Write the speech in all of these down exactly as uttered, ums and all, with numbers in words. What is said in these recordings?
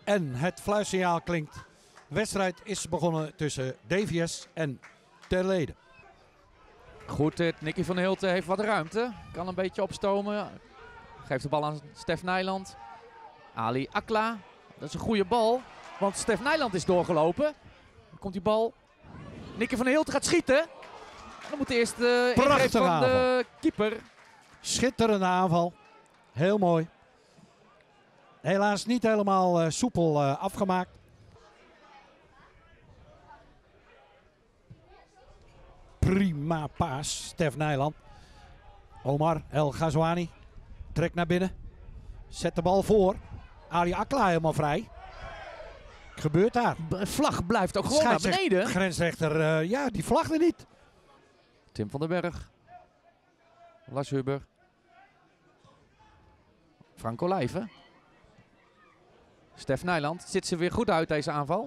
En het fluitsignaal klinkt. De wedstrijd is begonnen tussen D V S en Terlede. Goed, dit. Nicky van Hilten heeft wat ruimte. Kan een beetje opstomen. Geeft de bal aan Stef Nijland. Ali Akla. Dat is een goede bal. Want Stef Nijland is doorgelopen. Dan komt die bal. Nicky van Hilten gaat schieten. En dan moet eerst de ingreep van aanval. de keeper. Schitterende aanval. Heel mooi. Helaas niet helemaal uh, soepel uh, afgemaakt. Prima paas, Stef Nijland. Omar El Ghazouani trekt naar binnen. Zet de bal voor. Ali Akla helemaal vrij. Gebeurt daar? De vlag blijft ook gewoon naar beneden. Grensrechter, uh, ja, die vlagde niet. Tim van den Berg. Lars Huber. Frank Olijven. Stef Nijland. Zit ze weer goed uit deze aanval.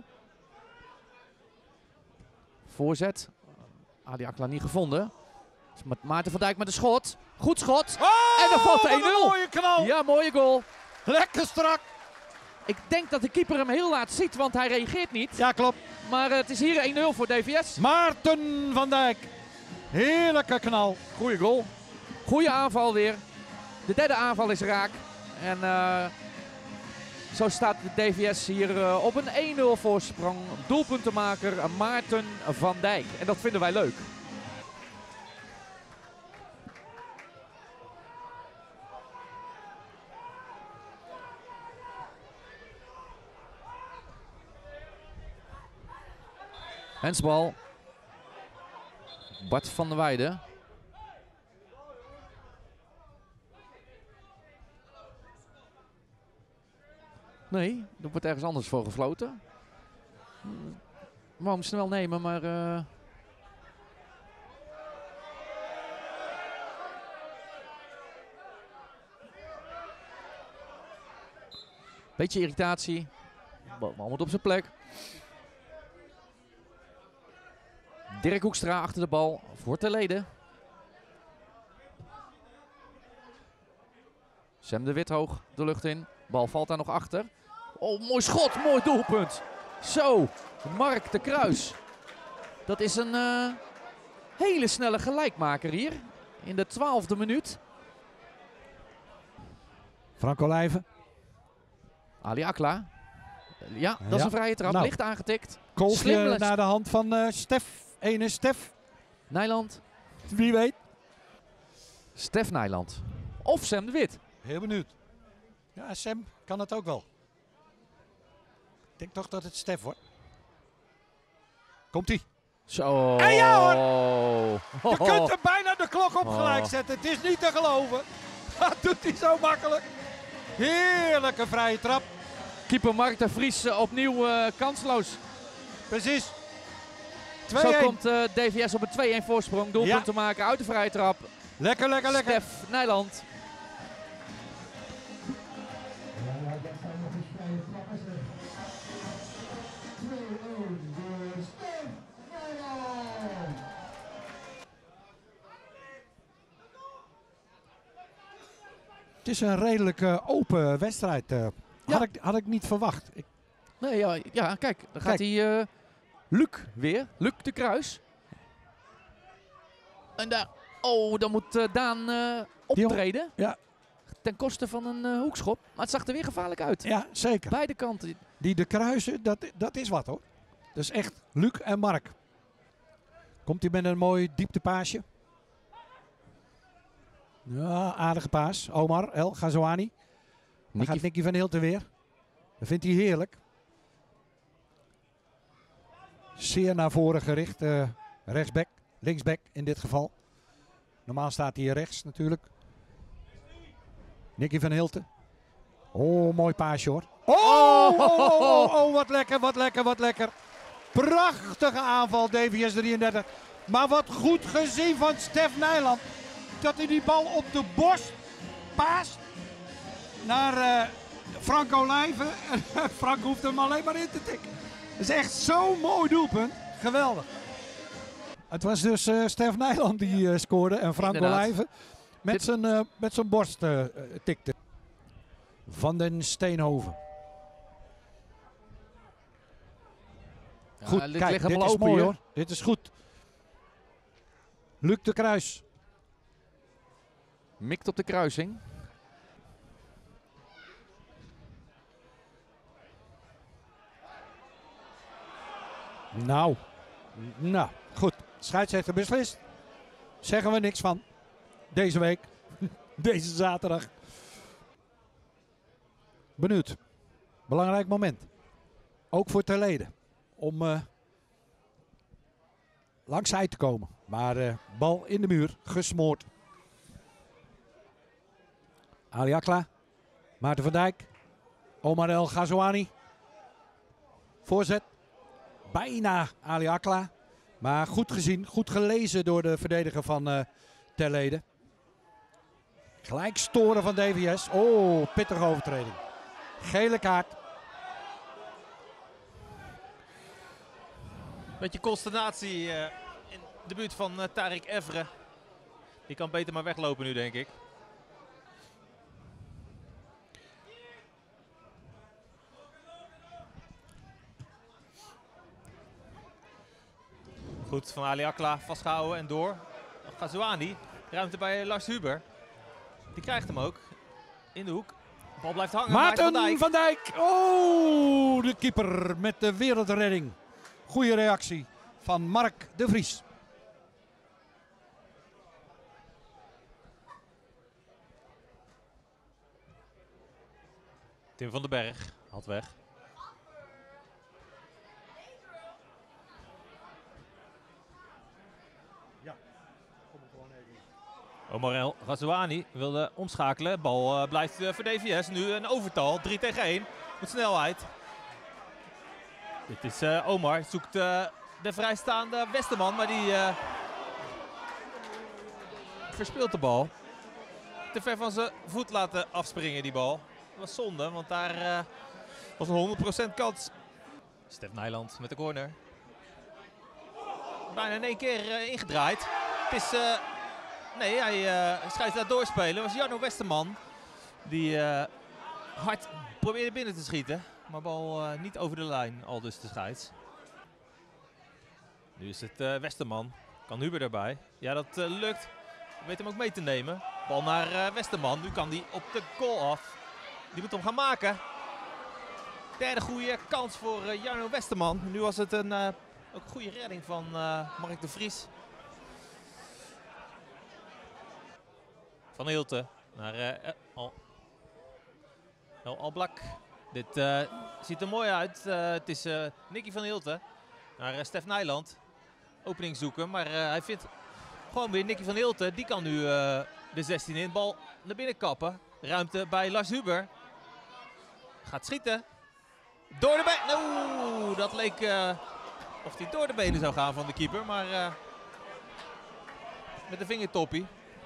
Voorzet. Ali Akla niet gevonden. Met Maarten van Dijk met een schot. Goed schot. Oh, en dan valt wat één nul. een mooie knal. Ja, mooie goal. Lekker strak. Ik denk dat de keeper hem heel laat ziet, want hij reageert niet. Ja, klopt. Maar uh, het is hier één nul voor D V S. Maarten van Dijk. Heerlijke knal. Goeie goal. Goeie aanval weer. De derde aanval is raak. En uh, zo staat de D V S hier uh, op een één nul voorsprong. Doelpuntenmaker Maarten van Dijk. En dat vinden wij leuk. Hensbal. Bart van der Weijden. Nee, er wordt ergens anders voor gefloten. Wou hem snel nemen, maar... Uh... Beetje irritatie. Bal moet op zijn plek. Dirk Hoekstra achter de bal voor Terlede. Sam de Wit hoog de lucht in. Bal valt daar nog achter. Oh, mooi schot, mooi doelpunt. Zo, Mark de Kruis. Dat is een uh, hele snelle gelijkmaker hier. In de twaalfde minuut. Frank Olijven. Ali Akla. Ja, dat ja. is een vrije trap. Nou. Licht aangetikt. Kolfje naar de hand van uh, Stef. Ene Stef. Nijland. Wie weet. Stef Nijland. Of Sam de Wit. Heel benieuwd. Ja, Sam kan het ook wel. Ik denk toch dat het Stef wordt. Komt-ie. Zo. En ja hoor! Oh. Je kunt er bijna de klok op gelijk Oh. zetten. Het is niet te geloven. Dat doet hij zo makkelijk. Heerlijke vrije trap. Keeper Mark de Vries uh, opnieuw uh, kansloos. Precies. Zo komt uh, D V S op een twee-één voorsprong. Doelpunt Ja. te maken uit de vrije trap. Lekker, lekker, lekker. Stef Nijland. Het is een redelijk uh, open wedstrijd. Uh, Ja. had, ik, had ik niet verwacht. Ik, Nee, ja, ja, kijk, dan gaat Kijk. hij uh, Luc weer. Luc de Kruis. En daar, oh, dan moet uh, Daan uh, optreden. Ja. Ten koste van een uh, hoekschop. Maar het zag er weer gevaarlijk uit. ja, zeker. Beide kanten. Die de kruisen, dat, dat is wat hoor. Dat is echt Luc en Mark. Komt hij met een mooi dieptepaasje. Ja, aardige paas. Omar El Ghazouani. Dan Nicky- gaat Nicky van Hilten weer. Dat vindt hij heerlijk. Zeer naar voren gericht. Uh, rechtsback, linksback in dit geval. Normaal staat hij hier rechts natuurlijk. Nicky van Hilten. Oh, mooi paasje hoor. Oh, oh, oh, oh, oh, wat lekker, wat lekker, wat lekker. Prachtige aanval, D V S drieëndertig. Maar wat goed gezien van Stef Nijland. Dat hij die bal op de borst paast naar uh, Frank Olijven. En Frank hoeft hem alleen maar in te tikken. Dat is echt zo'n mooi doelpunt. Geweldig. Het was dus uh, Stef Nijland die uh, scoorde en Frank Inderdaad. Olijven met Dit- zijn, uh, met zijn borst uh, tikte. Van den Steenhoven. Goed, dit kijk, ligt dit helemaal is open mooi hier. hoor. Dit is goed. Luc de Kruis. Mikt op de kruising. Nou, nou, goed. Scheidsrechter beslist. Zeggen we niks van. Deze week. Deze zaterdag. Benieuwd. Belangrijk moment. Ook voor Terlede. Om uh, langs zij te komen. Maar uh, bal in de muur. Gesmoord. Ali Akla. Maarten van Dijk. Omar El Ghazouani. Voorzet. Bijna Ali Akla. Maar goed gezien. Goed gelezen door de verdediger van uh, Terlede. Gelijk storen van D V S. Oh, pittige overtreding. Gele kaart. Beetje consternatie uh, in de buurt van uh, Tariq Evre. Die kan beter maar weglopen nu, denk ik. Goed, van Ali Akla vastgehouden en door. Ghazouani, ruimte bij Lars Huber. Die krijgt hem ook. In de hoek. De bal blijft hangen. Maarten van Dijk. van Dijk. Oh, de keeper met de wereldredding. Goeie reactie van Mark de Vries. Tim van den Berg had weg. Omar El Ghazouani wilde omschakelen. Bal uh, blijft uh, voor D V S. Nu een overtal. drie tegen één. Met snelheid. Dit is uh, Omar. Zoekt uh, de vrijstaande Westerman. Maar die uh, verspeelt de bal. Te ver van zijn voet laten afspringen die bal. Dat was zonde. Want daar uh, was een honderd procent kans. Stef Nijland met de corner. Bijna in één keer uh, ingedraaid. Het is... Uh, Nee, hij uh, schijnt daar doorspelen. Dat was Jarno Westerman. Die uh, hard probeerde binnen te schieten. Maar bal uh, niet over de lijn, al dus de scheids. Nu is het uh, Westerman. Kan Huber erbij. Ja, dat uh, lukt. Weet hem ook mee te nemen. Bal naar uh, Westerman. Nu kan hij op de goal af. Die moet hem gaan maken. Derde goede kans voor uh, Jarno Westerman. Nu was het een uh, ook een goede redding van uh, Mark de Vries. Van Hilte naar uh, Al, El Alblak. Dit uh, ziet er mooi uit. Uh, het is uh, Nicky van Hilte naar uh, Stef Nijland. Opening zoeken, maar uh, hij vindt gewoon weer Nicky van Hilte. Die kan nu uh, de zestien in. Bal naar binnen kappen. Ruimte bij Lars Huber. Gaat schieten. Door de benen. Oeh, dat leek uh, of hij door de benen zou gaan van de keeper. Maar uh, met de vingertoppie.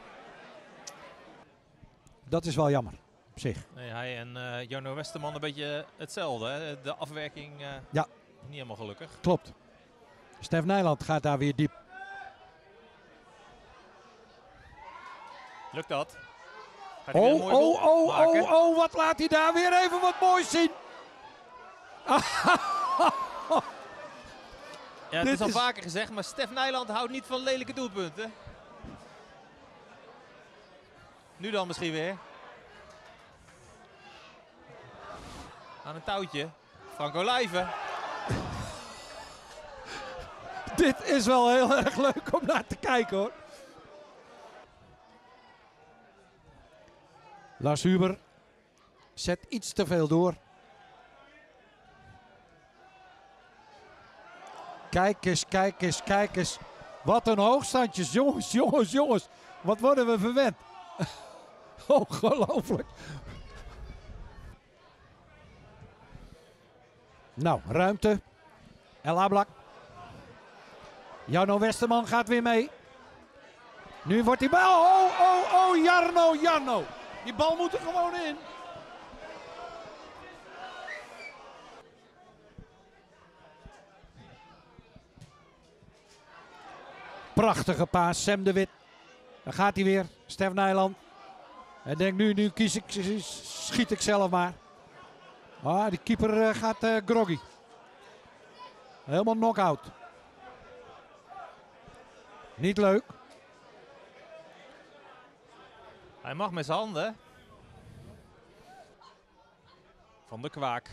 Dat is wel jammer op zich. Nee, hij en uh, Jarno Westerman een beetje hetzelfde. Hè? De afwerking uh, ja. Niet helemaal gelukkig. Klopt. Stef Nijland gaat daar weer diep. Lukt dat? Gaat oh, oh, oh, oh, oh, oh, wat laat hij daar weer even wat moois zien. Ja, het Dit is al is... vaker gezegd, maar Stef Nijland houdt niet van lelijke doelpunten. Nu dan misschien weer. Aan een touwtje. Franco Lijven. Dit is wel heel erg leuk om naar te kijken hoor. Lars Huber zet iets te veel door. Kijk eens, kijk eens, kijk eens. Wat een hoogstandjes. Jongens, jongens, jongens. Wat worden we verwend. Ongelooflijk. Nou, ruimte. El Ablak. Jarno Westerman gaat weer mee. Nu wordt die bal. Oh, oh, oh, Jarno, Jarno. Die bal moet er gewoon in. Prachtige paas, Sam de Wit. Dan gaat hij weer, Stef Nijland. Hij denkt nu, nu kies ik, schiet ik zelf maar. Ah, die keeper uh, gaat uh, groggy. Helemaal knock-out. Niet leuk. Hij mag met zijn handen. Van de Kwaak.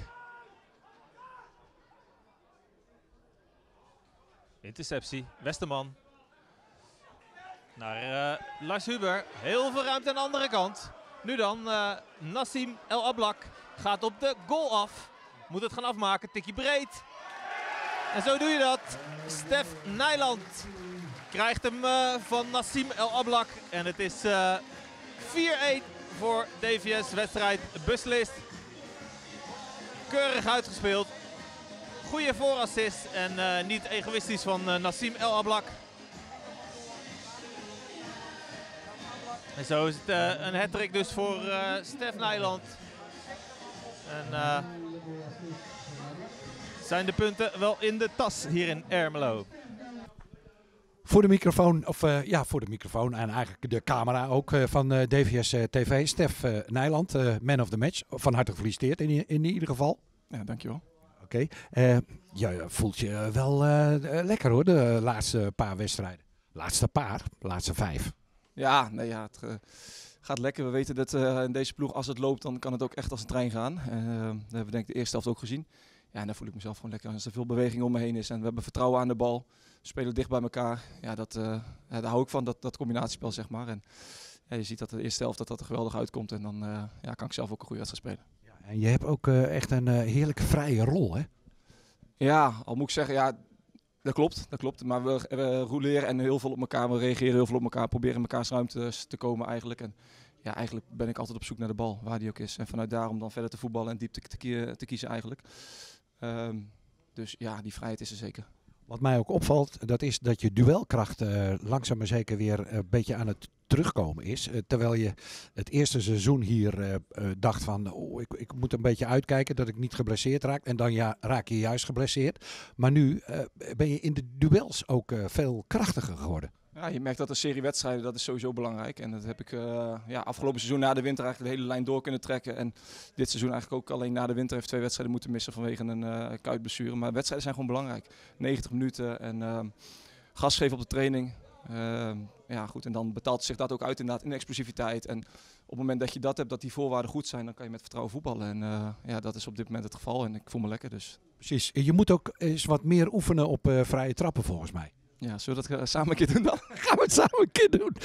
Interceptie. Westerman. Naar uh, Lars Huber. Heel veel ruimte aan de andere kant. Nu dan uh, Nassim El Ablak gaat op de goal af. Moet het gaan afmaken. Tikkie breed. En zo doe je dat. Stef Nijland krijgt hem uh, van Nassim El Ablak. En het is uh, vier-een voor D V S. Wedstrijd beslist. Keurig uitgespeeld. Goede voorassist en uh, niet egoïstisch van uh, Nassim El Ablak. En zo is het uh, een hat-trick dus voor uh, Stef Nijland. En uh, zijn de punten wel in de tas hier in Ermelo. Voor de microfoon, of uh, ja, voor de microfoon en eigenlijk de camera ook uh, van uh, D V S uh, T V. Stef uh, Nijland, uh, man of the match. Van harte gefeliciteerd in, in ieder geval. Ja, dankjewel. Oké. Okay. Uh, je voelt je wel uh, lekker hoor, de laatste paar wedstrijden. Laatste paar, laatste vijf. Ja, nee, ja het uh, gaat lekker. We weten dat uh, in deze ploeg, als het loopt, dan kan het ook echt als een trein gaan. Uh, dat hebben we denk ik de eerste helft ook gezien. Ja, en daar voel ik mezelf gewoon lekker als er veel beweging om me heen is. En we hebben vertrouwen aan de bal. We spelen dicht bij elkaar. Ja, dat, uh, ja, daar hou ik van, dat, dat combinatiespel zeg maar. En ja, je ziet dat de eerste helft dat dat er geweldig uitkomt. En dan uh, ja, kan ik zelf ook een goede wedstrijd spelen. Ja, en je hebt ook uh, echt een uh, heerlijke vrije rol, hè? Ja, al moet ik zeggen, ja, dat klopt, dat klopt. Maar we, we roleren en heel veel op elkaar, we reageren heel veel op elkaar, proberen mekaars ruimte te komen eigenlijk. En ja, eigenlijk ben ik altijd op zoek naar de bal, waar die ook is. En vanuit daarom dan verder te voetballen en diep te, te, te kiezen eigenlijk. Um, dus ja, die vrijheid is er zeker. Wat mij ook opvalt, dat is dat je duelkracht uh, langzaam maar zeker weer een beetje aan het terugkomen is. Uh, terwijl je het eerste seizoen hier uh, uh, dacht van, oh, ik, ik moet een beetje uitkijken dat ik niet geblesseerd raak. En dan ja, raak je juist geblesseerd. Maar nu uh, ben je in de duels ook uh, veel krachtiger geworden. Ja, je merkt dat een serie wedstrijden, dat is sowieso belangrijk. En dat heb ik uh, ja, afgelopen seizoen na de winter eigenlijk de hele lijn door kunnen trekken. En dit seizoen eigenlijk ook alleen na de winter heeft twee wedstrijden moeten missen vanwege een uh, kuitblessure. Maar wedstrijden zijn gewoon belangrijk. negentig minuten en uh, gas geven op de training. Uh, ja, goed, en dan betaalt zich dat ook uit inderdaad in explosiviteit. En op het moment dat je dat hebt, dat die voorwaarden goed zijn, dan kan je met vertrouwen voetballen. En uh, ja, dat is op dit moment het geval en ik voel me lekker dus. Precies. Je moet ook eens wat meer oefenen op uh, vrije trappen volgens mij. Ja, zullen we dat samen een keer doen dan? Gaan we het samen een keer doen.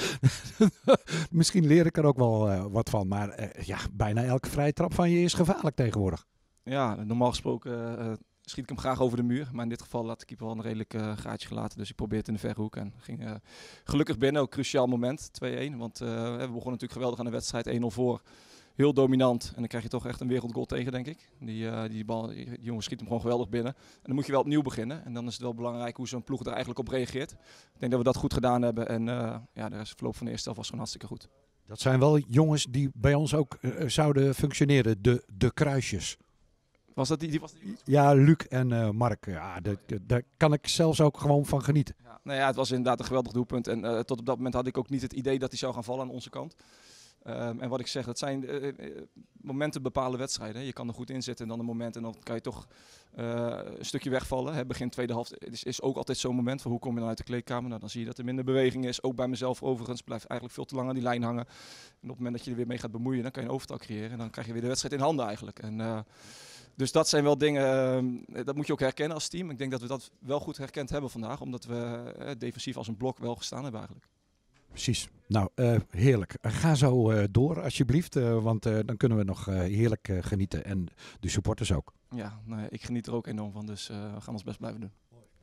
Misschien leer ik er ook wel uh, wat van. Maar uh, ja, bijna elke vrije trap van je is gevaarlijk tegenwoordig. Ja, normaal gesproken uh, schiet ik hem graag over de muur. Maar in dit geval had de keeper wel een redelijk uh, gaatje gelaten. Dus ik probeerde het in de verre hoek. En ging uh, gelukkig binnen. Ook cruciaal moment, twee-een. Want uh, we begonnen natuurlijk geweldig aan de wedstrijd. één nul voor. Heel dominant. En dan krijg je toch echt een wereldgoal tegen, denk ik. Die, uh, die, bal, die jongen schiet hem gewoon geweldig binnen. En dan moet je wel opnieuw beginnen. En dan is het wel belangrijk hoe zo'n ploeg er eigenlijk op reageert. Ik denk dat we dat goed gedaan hebben. En uh, ja, de verloop van de eerste helft was gewoon hartstikke goed. Dat zijn wel jongens die bij ons ook uh, zouden functioneren. De, de kruisjes. Was dat die? die, was die... Ja, Luc en uh, Mark. Ja, daar, daar kan ik zelfs ook gewoon van genieten. Ja, nou ja, het was inderdaad een geweldig doelpunt. En uh, tot op dat moment had ik ook niet het idee dat hij zou gaan vallen aan onze kant. Um, en wat ik zeg, dat zijn uh, uh, momenten bepalen wedstrijden. Je kan er goed in zitten en dan een moment en dan kan je toch uh, een stukje wegvallen. Hè, begin tweede helft is, is ook altijd zo'n moment van hoe kom je dan uit de kleedkamer. Nou, dan zie je dat er minder beweging is. Ook bij mezelf overigens blijft eigenlijk veel te lang aan die lijn hangen. En op het moment dat je er weer mee gaat bemoeien, dan kan je een overtal creëren. En dan krijg je weer de wedstrijd in handen eigenlijk. En, uh, dus dat zijn wel dingen, uh, dat moet je ook herkennen als team. Ik denk dat we dat wel goed herkend hebben vandaag, omdat we uh, defensief als een blok wel gestaan hebben eigenlijk. Precies. Nou, uh, heerlijk. Ga zo uh, door alsjeblieft, uh, want uh, dan kunnen we nog uh, heerlijk uh, genieten. En de supporters ook. Ja, nou ja, ik geniet er ook enorm van, dus uh, we gaan ons best blijven doen.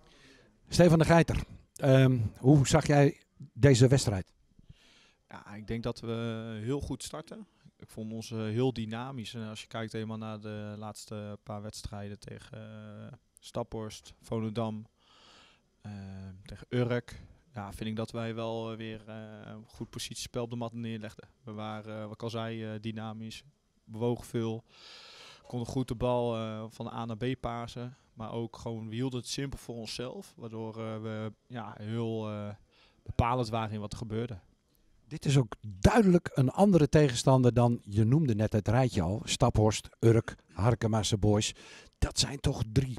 Stefan de Geiter, um, hoe zag jij deze wedstrijd? Ja, ik denk dat we heel goed starten. Ik vond ons uh, heel dynamisch. En als je kijkt helemaal naar de laatste paar wedstrijden tegen uh, Staphorst, Volendam, uh, tegen Urk. Ja, vind ik dat wij wel uh, weer uh, een goed positiespel op de mat neerlegden. We waren, uh, wat ik al zei, uh, dynamisch, bewogen veel. Konden goed de bal uh, van A naar B pasen. Maar ook gewoon, we hielden het simpel voor onszelf. Waardoor uh, we ja, heel uh, bepalend waren in wat er gebeurde. Dit is ook duidelijk een andere tegenstander dan, je noemde net het rijtje al. Staphorst, Urk, Harkemasse Boys. Dat zijn toch drie ploegen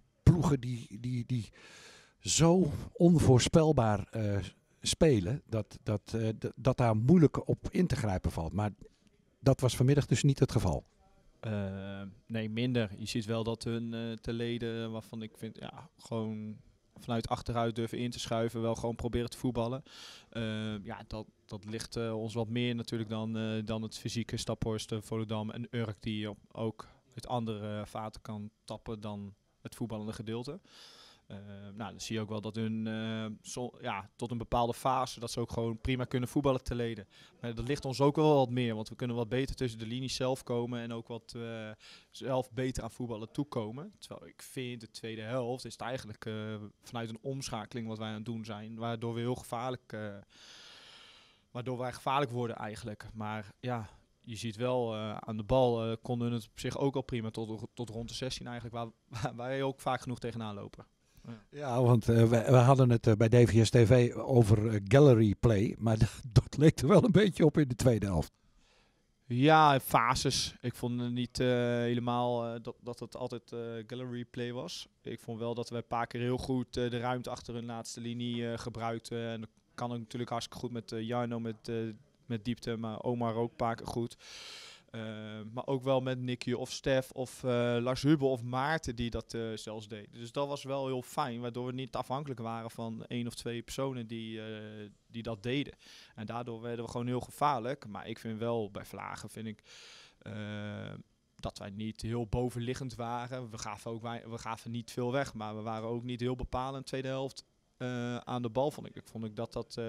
ploegen die, die, die zo onvoorspelbaar uh, spelen, dat, dat, uh, d- dat daar moeilijk op in te grijpen valt. Maar dat was vanmiddag dus niet het geval. Uh, nee, minder. Je ziet wel dat hun uh, te leden, waarvan ik vind, ja, gewoon vanuit achteruit durven in te schuiven, wel gewoon proberen te voetballen. Uh, ja, dat, dat ligt uh, ons wat meer natuurlijk dan, uh, dan het fysieke Staphorst, uh, Volendam en Urk, die op, ook uit andere uh, vaten kan tappen dan het voetballende gedeelte. Uh, nou, dan zie je ook wel dat hun uh, zo, ja, tot een bepaalde fase, dat ze ook gewoon prima kunnen voetballen te leden. Maar dat ligt ons ook wel wat meer, want we kunnen wat beter tussen de linies zelf komen en ook wat uh, zelf beter aan voetballen toekomen. Terwijl ik vind, de tweede helft is het eigenlijk uh, vanuit een omschakeling wat wij aan het doen zijn, waardoor we heel gevaarlijk, uh, waardoor wij gevaarlijk worden eigenlijk. Maar ja, je ziet wel, uh, aan de bal uh, konden het op zich ook al prima tot, tot rond de zestien eigenlijk, waar, waar wij ook vaak genoeg tegenaan lopen. Ja, ja want uh, we, we hadden het uh, bij D V S T V over uh, gallery play, maar d- dat leek er wel een beetje op in de tweede helft. Ja, fases. Ik vond het niet uh, helemaal uh, dat, dat het altijd uh, gallery play was. Ik vond wel dat we een paar keer heel goed uh, de ruimte achter hun laatste linie uh, gebruikten. En dat kan ook natuurlijk hartstikke goed met uh, Jarno met, uh, met diepte, maar Omar ook een paar keer goed. Uh, maar ook wel met Nicky of Stef of uh, Lars Hubel of Maarten die dat uh, zelfs deden. Dus dat was wel heel fijn, waardoor we niet afhankelijk waren van één of twee personen die, uh, die dat deden. En daardoor werden we gewoon heel gevaarlijk. Maar ik vind wel, bij Vlagen vind ik uh, dat wij niet heel bovenliggend waren. We gaven, ook, wij, we gaven niet veel weg, maar we waren ook niet heel bepalend in de tweede helft uh, aan de bal, vond ik. Ik vond ik dat dat uh,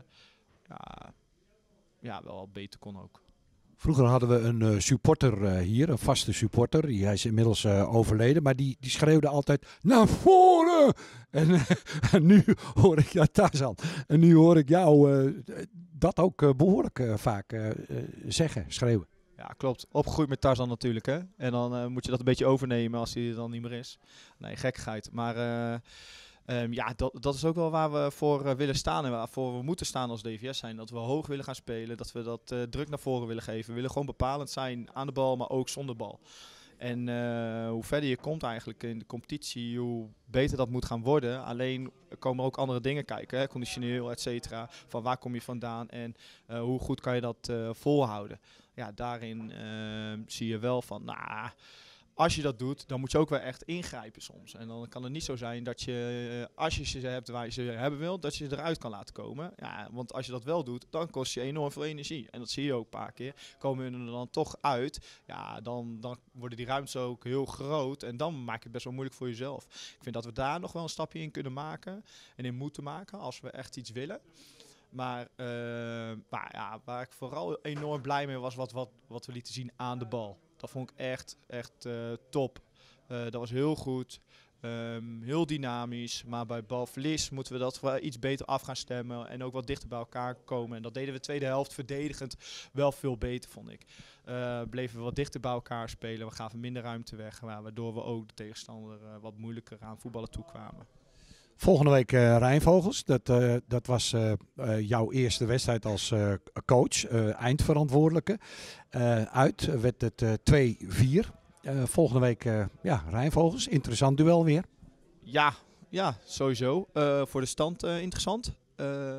ja, ja, wel beter kon ook. Vroeger hadden we een uh, supporter uh, hier, een vaste supporter. Die, hij is inmiddels uh, overleden, maar die, die schreeuwde altijd naar voren. En, uh, en nu hoor ik, ja, Tarzan. En nu hoor ik jou uh, dat ook uh, behoorlijk uh, vaak uh, uh, zeggen, schreeuwen. Ja, klopt. Opgegroeid met Tarzan natuurlijk, hè. En dan uh, moet je dat een beetje overnemen als hij er dan niet meer is. Nee, gekkigheid. Maar uh, um, ja, dat, dat is ook wel waar we voor uh, willen staan en waarvoor we moeten staan als D V S zijn. Dat we hoog willen gaan spelen, dat we dat uh, druk naar voren willen geven. We willen gewoon bepalend zijn aan de bal, maar ook zonder bal. En uh, hoe verder je komt eigenlijk in de competitie, hoe beter dat moet gaan worden. Alleen komen er ook andere dingen kijken, hè? Conditioneel, et cetera. Van waar kom je vandaan en uh, hoe goed kan je dat uh, volhouden. Ja, daarin uh, zie je wel van, nou, nah, als je dat doet, dan moet je ook wel echt ingrijpen soms. En dan kan het niet zo zijn dat je, uh, als je ze hebt waar je ze hebben wilt, dat je ze eruit kan laten komen. Ja, want als je dat wel doet, dan kost je enorm veel energie. En dat zie je ook een paar keer. Komen we er dan toch uit, ja, dan, dan worden die ruimtes ook heel groot. En dan maak je het best wel moeilijk voor jezelf. Ik vind dat we daar nog wel een stapje in kunnen maken. En in moeten maken, als we echt iets willen. Maar, uh, maar ja, waar ik vooral enorm blij mee was, wat, wat, wat we lieten zien aan de bal. Dat vond ik echt, echt uh, top. Uh, dat was heel goed. Um, heel dynamisch. Maar bij balverlies moeten we dat wel iets beter af gaan stemmen. En ook wat dichter bij elkaar komen. En dat deden we de tweede helft verdedigend wel veel beter, vond ik. Uh, bleven we wat dichter bij elkaar spelen. We gaven minder ruimte weg. Waardoor we ook de tegenstander uh, wat moeilijker aan voetballen toekwamen. Volgende week uh, Rijnvogels. Dat, uh, dat was uh, uh, jouw eerste wedstrijd als uh, coach, uh, eindverantwoordelijke. Uh, uit werd het uh, twee vier. Uh, volgende week uh, ja, Rijnvogels. Interessant duel weer. Ja, ja sowieso. Uh, voor de stand uh, interessant. Uh,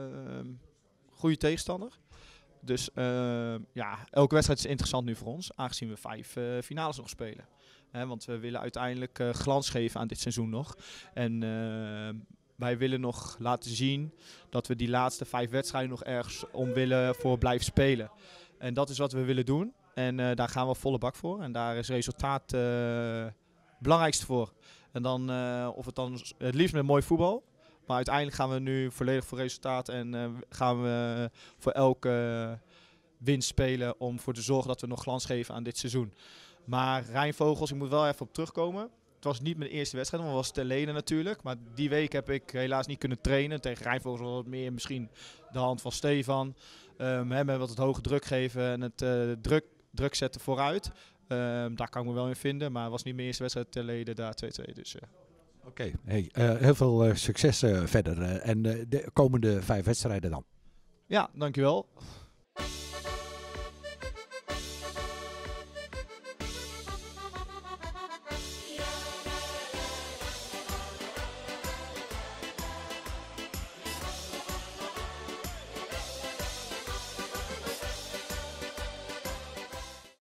goede tegenstander. Dus uh, ja, elke wedstrijd is interessant nu voor ons. Aangezien we vijf uh, finales nog spelen. He, want we willen uiteindelijk uh, glans geven aan dit seizoen nog. En uh, wij willen nog laten zien dat we die laatste vijf wedstrijden nog ergens om willen voor blijven spelen. En dat is wat we willen doen. En uh, daar gaan we volle bak voor. En daar is resultaat uh, het belangrijkste voor. En dan, uh, of het dan het liefst met mooi voetbal. Maar uiteindelijk gaan we nu volledig voor resultaat. En uh, gaan we voor elke uh, winst spelen om voor te zorgen dat we nog glans geven aan dit seizoen. Maar Rijnvogels, ik moet wel even op terugkomen. Het was niet mijn eerste wedstrijd, maar het was ter leden natuurlijk. Maar die week heb ik helaas niet kunnen trainen. Tegen Rijnvogels was het meer misschien de hand van Stefan. Um, hem wat het hoge druk geven en het uh, druk, druk zetten vooruit. Um, daar kan ik me wel in vinden. Maar het was niet mijn eerste wedstrijd ter leden, daar twee twee. Dus, uh. Oké, okay. hey, uh, heel veel uh, succes uh, verder. Uh, en uh, de komende vijf wedstrijden dan. Ja, dankjewel.